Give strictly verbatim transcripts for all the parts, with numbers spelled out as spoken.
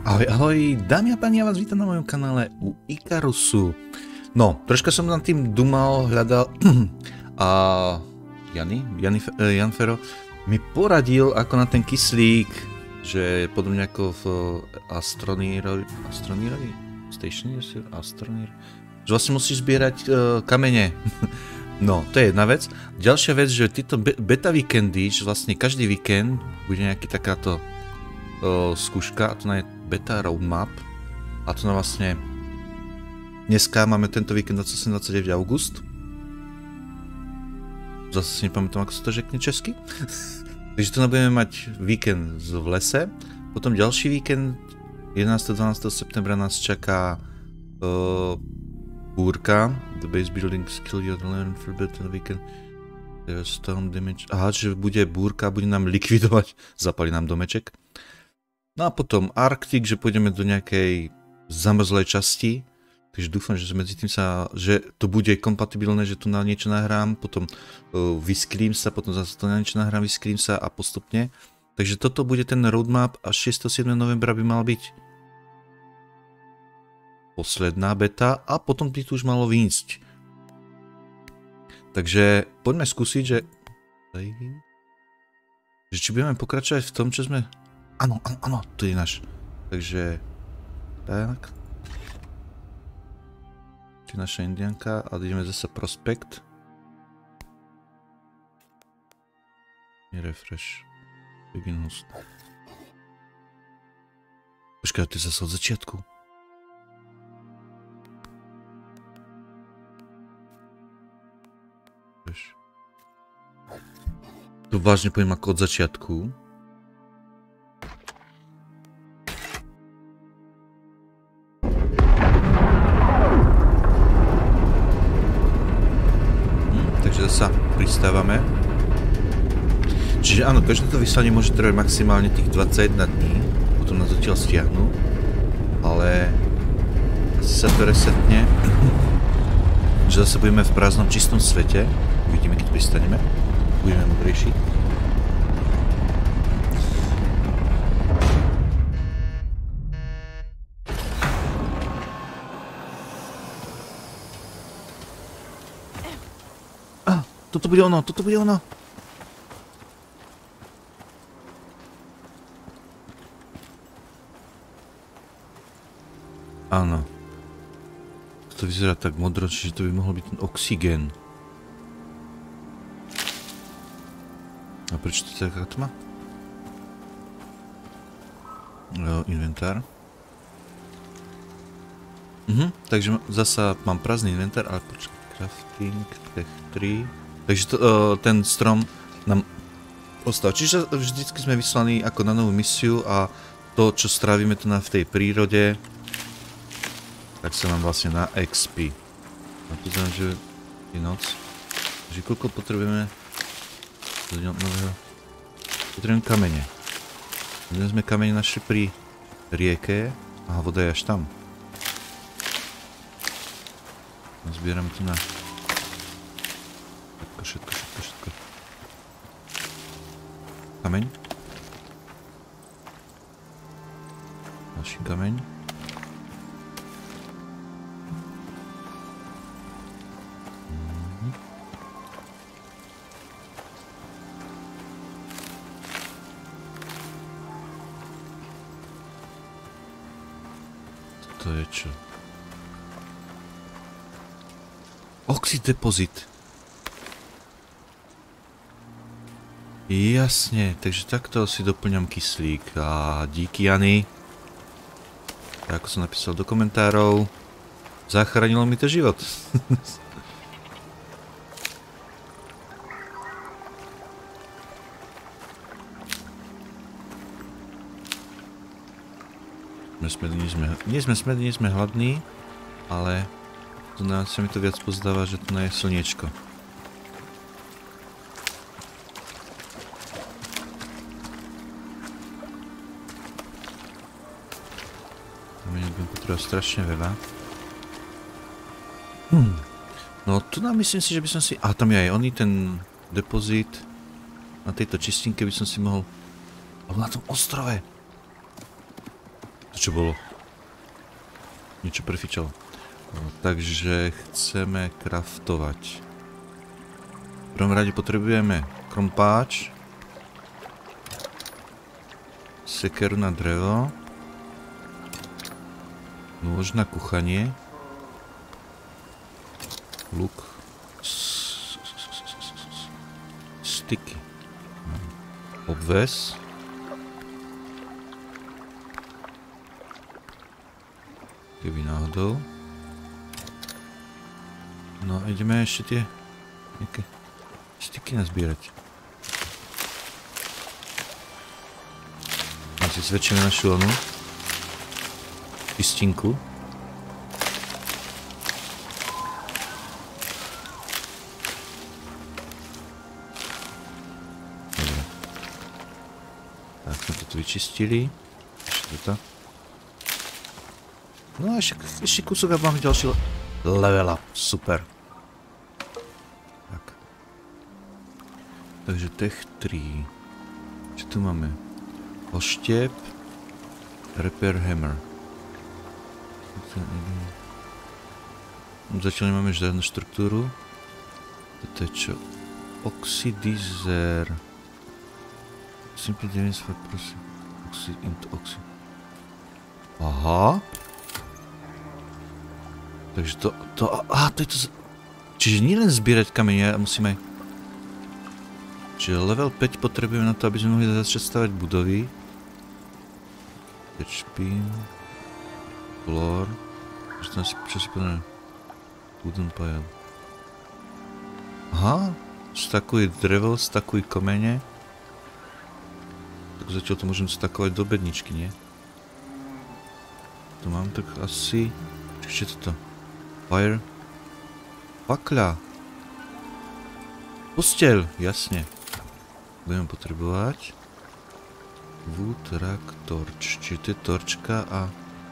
Ahoj, ahoj, dámy a páni, ja vás vítam na mojom kanále u Ikarusu. No, troška som nad tým dumal, hľadal a Jany, Jany, Jan Fero mi poradil ako na ten kyslík, že podobne ako v Astroneerovi, Astroneerovi? Station Astroneer? Že vlastne musíš zbierať uh, kamene. No, to je jedna vec. Ďalšia vec, že tieto be beta víkendy, že vlastne každý víkend bude nejaký takáto uh, skúška, a to je beta roadmap, a to na vlastne dneska máme tento víkend dvadsiateho siedmeho dvadsiateho august. Zase si nepamätám, ako sa to řekne česky. Takže tu budeme mať víkend v lese, potom ďalší víkend jedenásteho dvanásteho septembra nás čaká uh, búrka. The base building skill you learn for better weekend. There's storm damage. Aha, že bude búrka, bude nám likvidovať, zapali nám domeček. No a potom Arctic, že pôjdeme do nejakej zamrzlej časti. Takže dúfam, že medzi tým sa, že to bude kompatibilné, že tu na niečo nahrám, potom uh, vyskrím sa, potom zase to na niečo nahrám, vyskrím sa a postupne. Takže toto bude ten roadmap a šiesteho siedmeho novembra by mal byť posledná beta a potom by tu už malo výjsť. Takže poďme skúsiť, že... že či budeme pokračovať v tom, čo sme... Áno, áno, áno, to je náš. Takže... tak... to je naša indianka a ideme zase prospekt. Refresh. Begin host. Počkaj, to je zase od začiatku. To vážne poviem ako od začiatku. Sa pristávame. Čiže áno, každé to vyslanie môže trvať maximálne tých dvadsaťjeden dní, potom nás odtiaľ stiahnu, ale asi sa to resetne, že zase budeme v prázdnom čistom svete, uvidíme, keď pristaneme, budeme múdrejší. Toto bude ono, toto bude ono. Áno. To vyzerá tak modro, čiže to by mohol byť ten oxygén. A prečo to je taká tma? Jo, inventár. Mhm, takže zasa mám prázdny inventár, ale počkaj, crafting, tech tri. Takže to, uh, ten strom nám ostal. Čiže vždycky sme vyslaní ako na novú misiu a to, čo strávime tu na v tej prírode, tak sa nám vlastne na X P. A tu znamená, že je noc. Takže koľko potrebujeme do nového? Potrebujeme kamene. Dnes sme kamene našli pri rieke. Aha, voda je až tam. Zbierame tu na všetko, všetko, všetko. Kameň. Ďalší kameň. Mhm. Toto je čo? Oxid depozit. Jasne, takže takto si doplňam kyslík a díky Jany, ako som napísal do komentárov, zachránilo mi to život. nie sme, nie sme smední, nie sme hladní, ale tu sa mi to viac pozdáva, že tu je slniečko. Strašne veľa. Hmm. No tu nám myslím si, že by som si... A tam je aj oný ten depozit. Na tejto čistinke by som si mohol... Ale na tom ostrove. To čo bolo? Niečo prefičalo. No, takže chceme craftovať. V prvom rade potrebujeme krompáč, sekeru na drevo, nôž na kuchanie, luk, styky, obves, keby náhodou. No a ideme ešte tie nejaké styky nazbierať. My si zväčšíme našu onu čistinku. Dobre. Tak sme to tu vyčistili. Ešte to. No a ešte, ešte kúsok a máme ďalší level up. Super. Tak. Takže tech tri. Čo tu máme? Oštiep. Repair hammer. Zatiaľ nemáme žiadnu štruktúru. Toto je čo? Oxidizer. Simply device prosím. Oxid into oxid. Aha. Takže to, to, aha, to je to, čiže nie len zbierať kamene, musíme aj, čiže level päť potrebujeme na to, aby sme mohli začať stavať budovy. Pitchpin, floor, čo si povedal, wooden pile. Aha, stakuj drevo, stakuj kamene. Tak zatiaľ to môžem stakovať do bedničky, nie? To mám tak asi, čo je toto? Fire. Fakľa. Posteľ, jasne. Budeme potrebovať wood rack torch. Čiže to je torčka a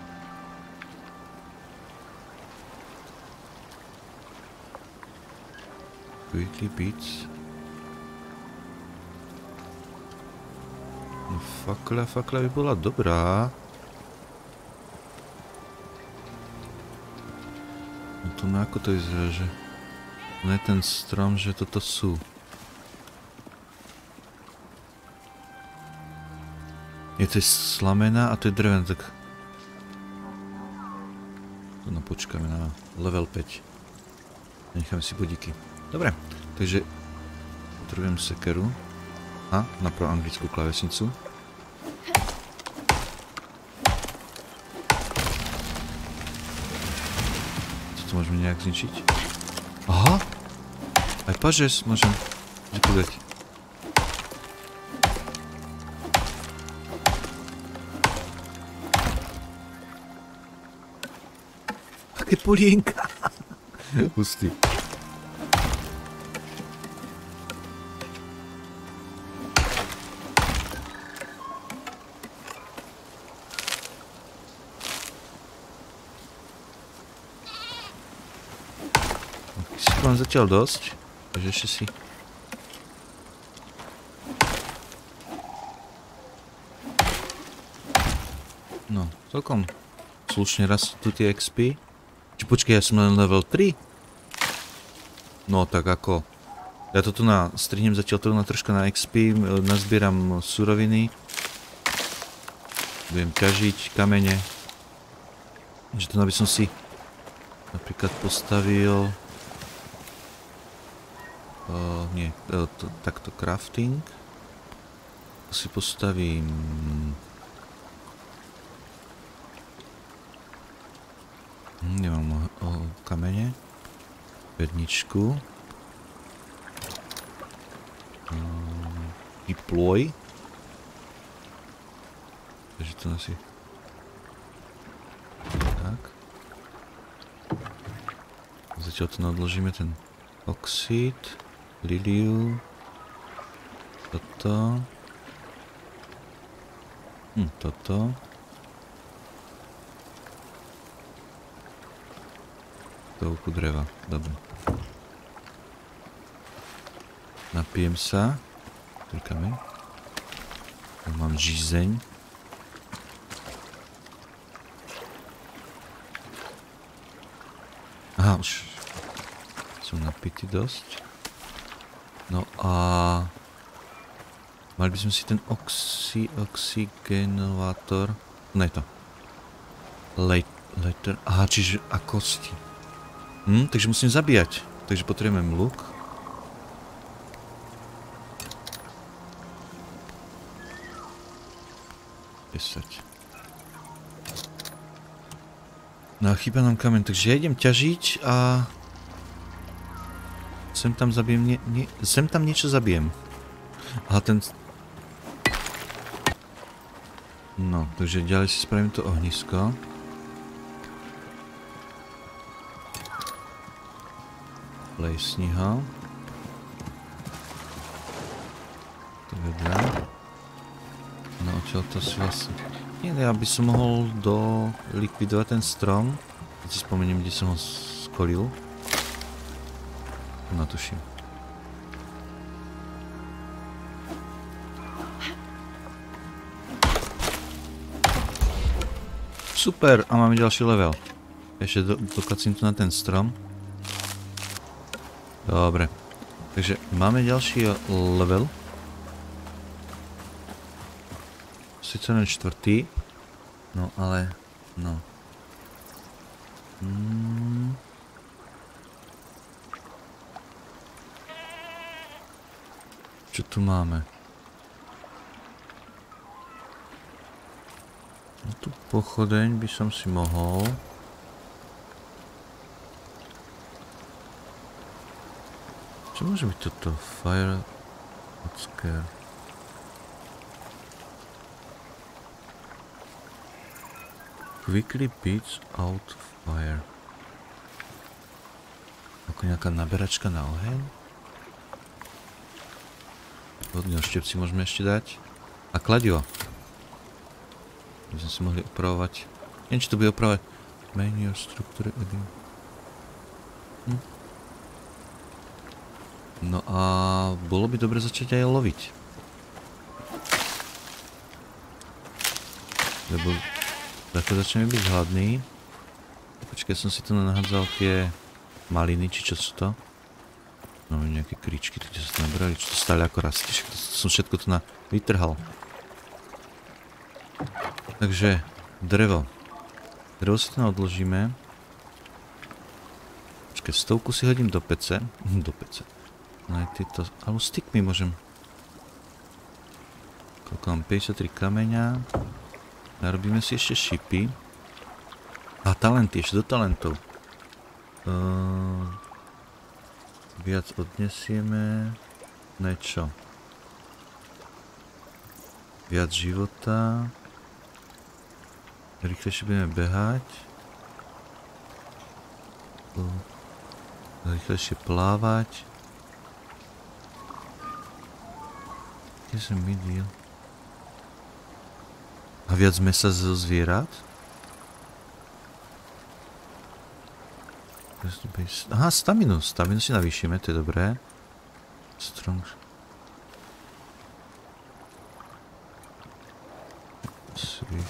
quickly beats. No fakľa, fakľa by bola dobrá. To no ako to vyzerá, že no je ten strom, že toto sú. Je to slamená a to je dreven, tak no počkáme na level päť. Necháme si bodíky. Dobre, takže potrebujem sekeru a napravo anglickú klávesnicu. To môžeme nejak zničiť. Aha! Aj pažes môžem vypúdať. Aké polienka! Hustý. Mám zatiaľ dosť, takže ešte si no, celkom slušne rastú tie X P. Či počkej, ja som len level tri? No tak ako ja to tu na strihnem zatiaľ to na troška na X P, nazbieram suroviny, budem ťažiť kamene, že to aby som si napríklad postavil Uh, nie, uh, to, takto crafting. To si postavím hm, nemám o, o kamene. Bedničku. Uh, deploy. Takže to asi tak. Zatiaľ to nadložíme ten oxid. Liliu. Toto. Hm, toto. Toľku dreva. Dobre. Napijem sa. Trkáme. Mám žízeň. Aha, už som napitý dosť. No a... Mali by sme si ten oxy, oxygenovátor... No je to. Later... Aha, čiže a kosti. Hm, takže musím zabíjať. Takže potrebujem luk. desať. No a chýba nám kameň, takže ja idem ťažiť a... Sem tam zabijem, nie, nie, sem tam niečo zabijem. Aha, ten... No, takže ďalej si spravím to ohnisko. Plesni ho. To vedľa. No, odtiaľ to si vlastne... Nie, ja by som mohol do... likvidovať ten strom. Keď si spomeniem, kde som ho skolil. No, tuším. Super, a máme ďalší level. Ešte do, dokacím tu na ten strom. Dobre. Takže máme ďalší level. Sice len štvrtý. No ale... No. Hmm. Čo tu máme? No tu pochodeň by som si mohol. Čo môže byť toto? Fire... Scare. Quickly beats out fire. Ako nejaká naberačka na oheň? Hodne štepci môžeme ešte dať. A kladivo. My sme si mohli opravovať. Neviem, či to bude opravovať. Menu structure edit. Hm. No a bolo by dobre začať aj loviť. Lebo takto začneme byť hladný. Počkaj, som si tu nahádzal tie maliny, či čo sú to? No nejaké kričky, kde sa to nabrali, čo to stále ako rastie. To som všetko tu na vytrhal. Takže drevo. Drevo si tu odložíme. Počkaj, stovku si hodím do pece. Do pece. No aj tieto, alebo stickmi môžem. Koľko mám? päťdesiattri kameňa. Narobíme si ešte šipy. A talenty, ešte do talentov. Uh, viac odnesieme. Ne čo? Viac života. Rýchlejšie budeme behať. Uh, rýchlejšie plávať. Kde som videl? A viac mesa zo zvierat? Aha, staminu. Staminu si navýšime, to je dobré. Strong. Sweet.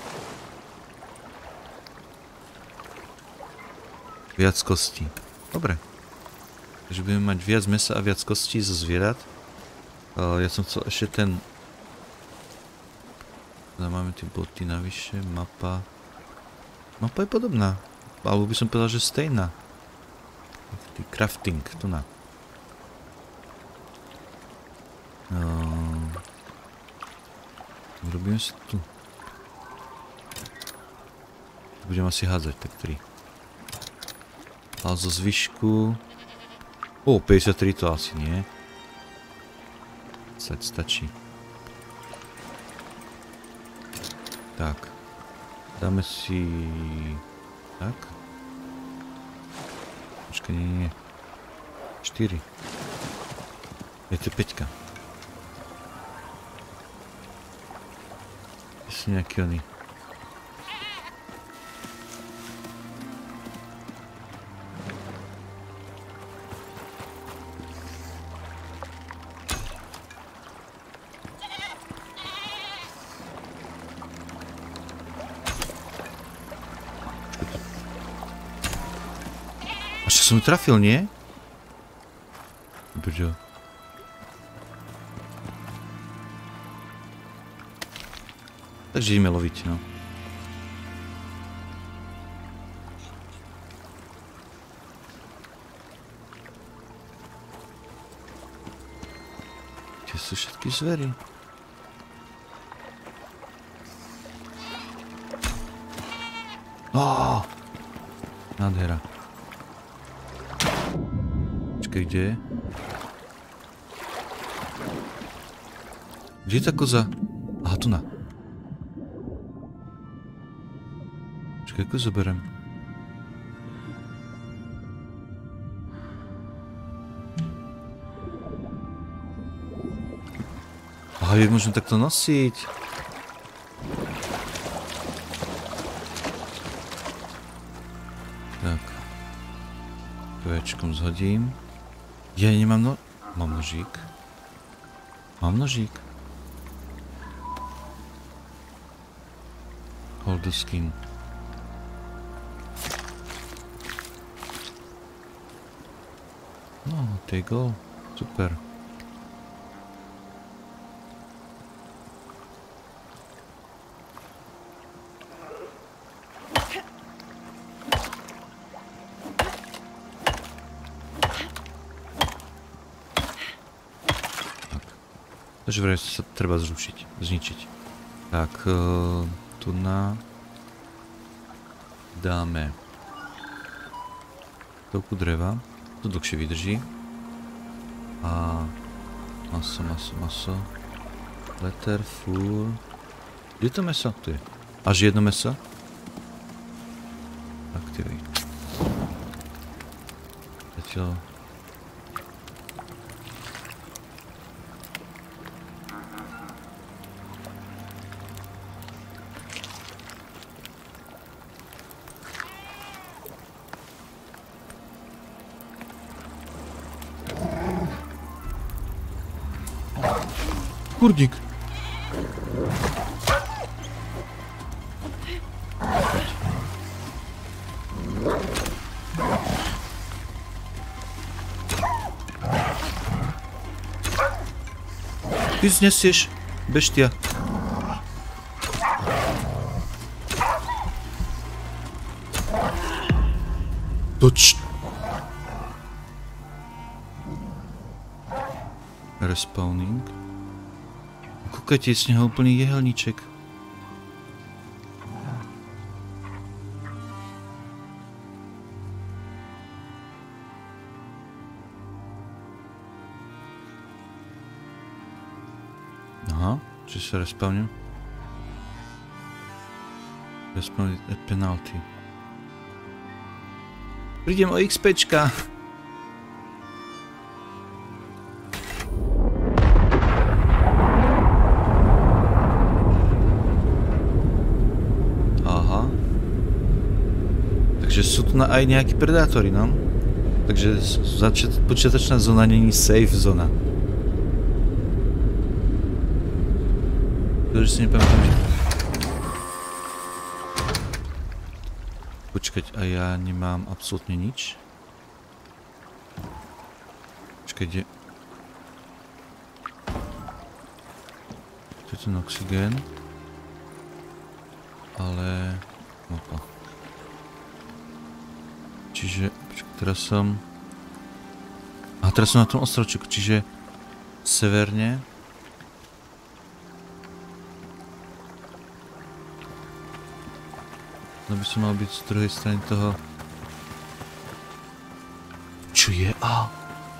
Viac kostí. Dobre. Takže budeme mať viac mesa a viac kostí zo zvierat. Uh, ja som chcel ešte ten... Teda máme tie boty navyše, mapa... Mapa je podobná. Alebo by som povedal, že stejná. Crafting, tu na. Uh, robíme si tu. Budem asi hádzať, tak tri. Ale zo zvyšku... O, päťdesiattri to asi nie. Stačí. Tak. Dáme si... Tak. Počkaj, nie, nie. štyri. Je to päťka. Je si nejaký oný. Až som ju trafil, nie? Brďo. Takže ideme loviť, no. Kde sú všetky zvery? Ó! Nádhera. Počkej, kde je? Kde je tá koza? Aha, tu na. Počkej, ako zoberiem? Aha, je možno takto nosiť. Tak. Kvečkom zhodím. Ja nemám no... Mám nožík. Mám nožík. Hold the skin. No, take all. Super. Takže vraj sa treba zrušiť, zničiť. Tak, uh, tu na... dáme... toľku dreva. To dlhšie vydrží. A... maso, maso, maso. Letter, fur... Kde je to meso? Tu je. Až jedno meso? Activate. Zatiaľ... Kurdík. Ty znesieš, beštia. Toč. Respawning. Kúkajte, z neho úplný jehelníček. Aha, či sa respawním? Respawning at penalty. Prídem o XPčka. Takže sú tu aj nejakí predátori, no? Takže počiatočná zóna není safe zóna. Takže si nepamätám, že... Počkať, a ja nemám absolútne nič. Počkať, kde... Tu je ten oxygén. Ale... Opa. Čiže, počkaj, teraz som... A teraz som na tom ostrovčeku, čiže... Severne. No by som mal byť z druhej strany toho... Čo je? A...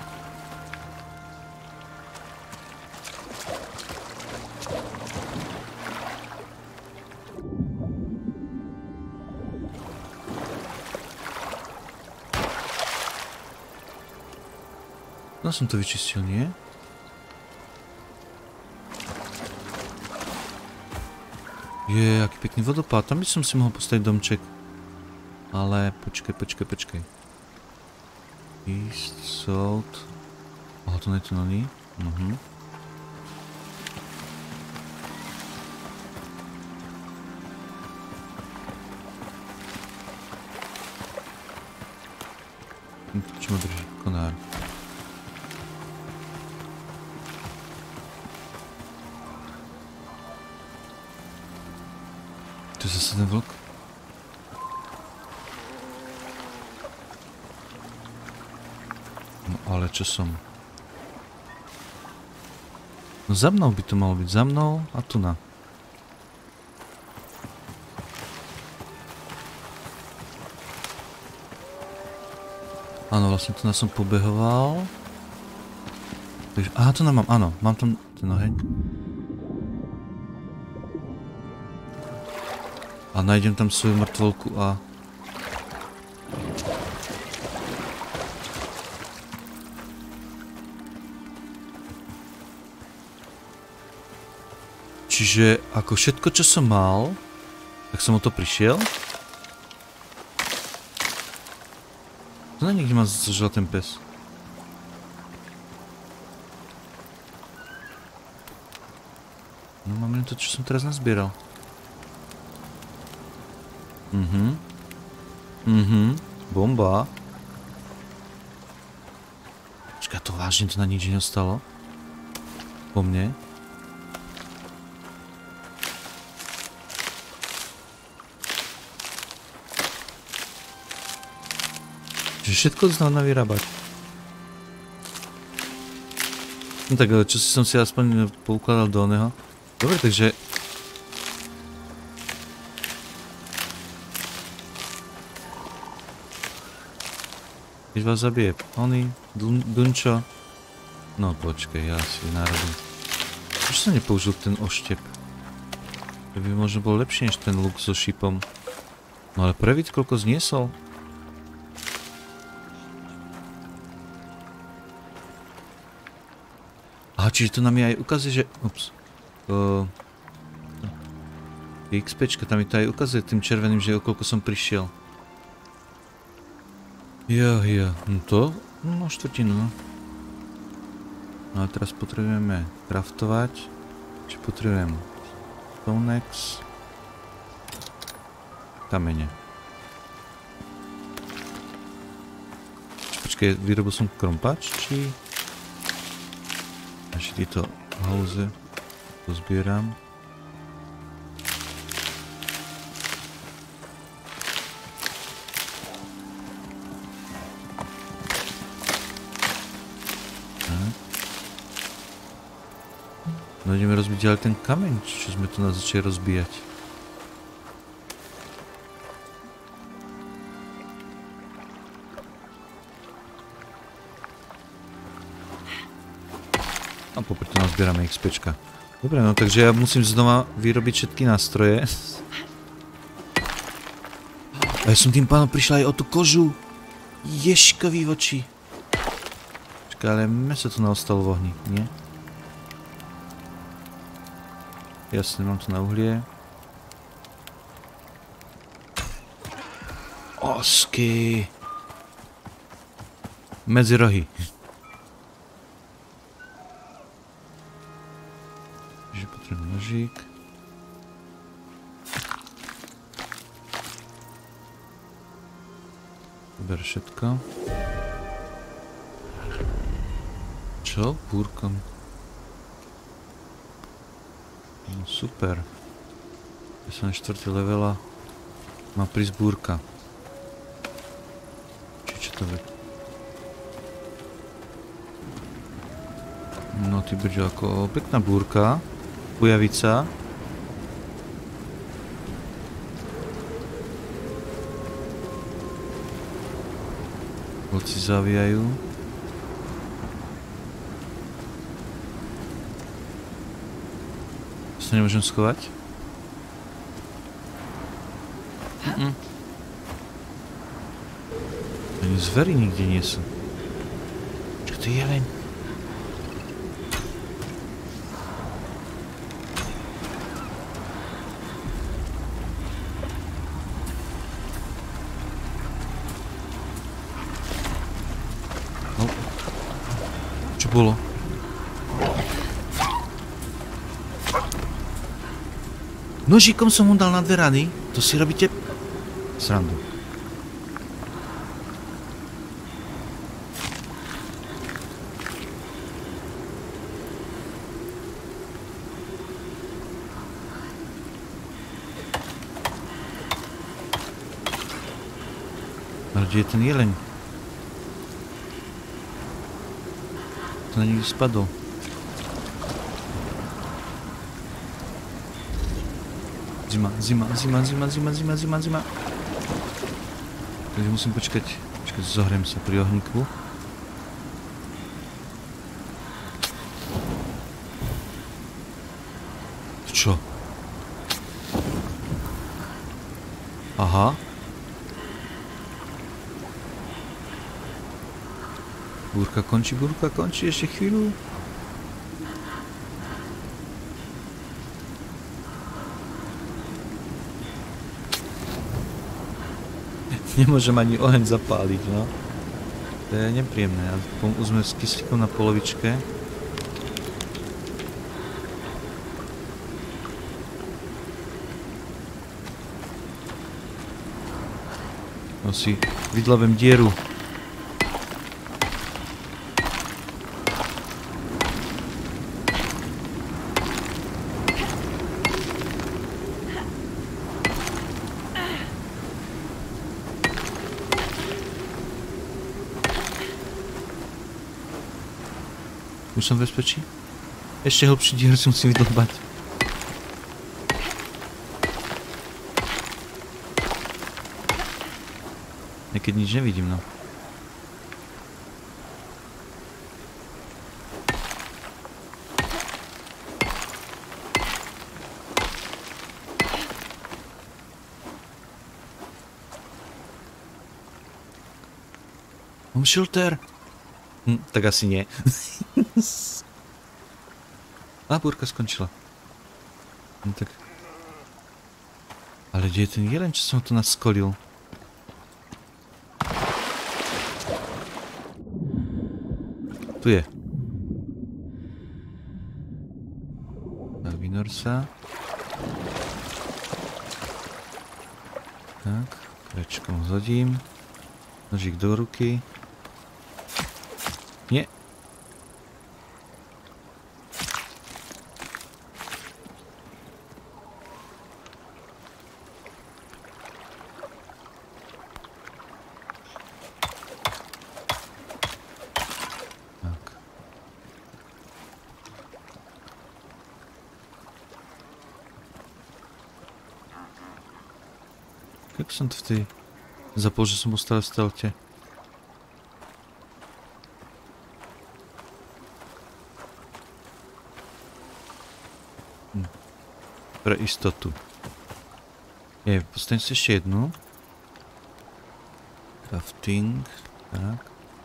No som to vyčistil, nie? Je, aký pekný vodopád, tam by som si mohol postaviť domček. Ale počkaj, počkaj, počkaj. East, south... Aha, to nie je tunelí. Mhm. konár. Tu je zase ten vlk. No ale čo som? No za mnou by to malo byť, za mnou a tu na. Áno, vlastne tu nás som pobehoval. Takže, aha, tu nám mám, áno, mám tam ten oheň. A nájdem tam svoju mŕtvolku a... Čiže ako všetko, čo som mal, tak som o to prišiel. To nie niekde ma zožal ten pes. No mám len to, čo som teraz nazbieral. Mhm. Mhm. Bomba. Počkaj, to vážne to na nič neostalo? Po mne? Čiže všetko znamená vyrábať. No tak, čo si som si aspoň poukladal do oného. Dobre, takže... Keď vás zabije Pony, Dunčo... No počkej, ja si národím. Prečo som nepoužil ten oštep? To by možno bol lepšie než ten luk so šipom. No ale previť, koľko zniesol. Aha, čiže to nám je aj ukazuje, že... Ups. Uh, XPčka, tam mi to aj ukazuje tým červeným, že o koľko som prišiel. Jo, jo, no to... No štvrtinu, no. No a teraz potrebujeme craftovať. Čiže potrebujem... Stonex... Kamene. Počkej, vyrobil som krompač, či... Ešte tieto hauze pozbieram. Tak. No ideme rozbiť ďalej ten kameň, čo sme tu na začali rozbíjať. A popri to nazbierame XPčka. Dobre, no takže ja musím znova vyrobiť všetky nástroje. A ja som tým pánom prišla aj o tú kožu. Ješkový v oči. Počkaj, ale meso tu naostalo v ohni, nie? Jasne, mám to na uhlie. Osky. Medzi rohy. Nožík. Ber všetko. Čo? Búrkom. No super. Ja som na štvrtý levela. Má prísť búrka. Či čo to je? No ty bude ako pekná búrka. Bujavica. Vlci zavíjajú. To sa nemôžem schovať? Mm-mm. Ani zvery nikde nie sú. Čo to je jeleň? Čo bolo? Nožíkom som mu dal na dve rany. To si robíte srandu. kde je ten jeleň? To na niekde spadol. Zima, zima, zima, zima, zima, zima, zima, zima. Takže musím počkať, počkať, zohriem sa pri ohníku. Čo? Aha. Búrka končí, búrka končí, ešte chvíľu. Nemôžem ani oheň zapáliť, no. To je nepríjemné. Už sme s kyslíkom na polovičke. No si vydlavem dieru. Už som v bezpečí? Ešte hlbší dieru si musím vydlbať. Niekedy nič nevidím, no. Mám shelter. Hm, tak asi nie. A búrka skončila. No tak. Ale kde je ten jelen, čo som to naskolil? Tu je. Tak, vynor sa. Tak, krečkom zhodím. Nožík do ruky. Nie. Tak. Jak som to v tej... Zapol, že som ostal v stelte. Pre istotu. Je, postavím si ešte jednu. Crafting. Tak.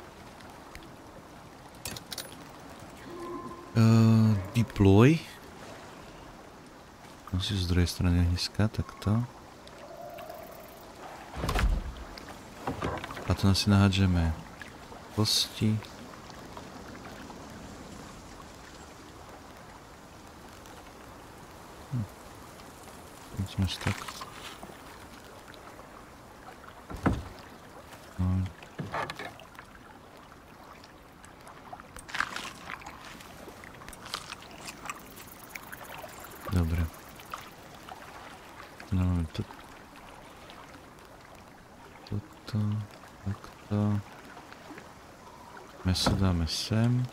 Uh, deploy. Asi z druhej strany hniezka, takto. A to asi nahádžeme kosti. Ideme si tak. No. Dobre. No máme to. Toto. Takto. Meso dáme sem.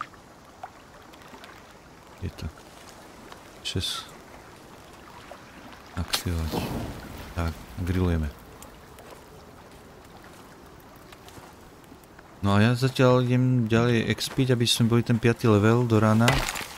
Je to. šesť. Aktivovať. Tak, grillujeme. No a ja zatiaľ idem ďalej expiť, aby sme boli ten piaty level do rána.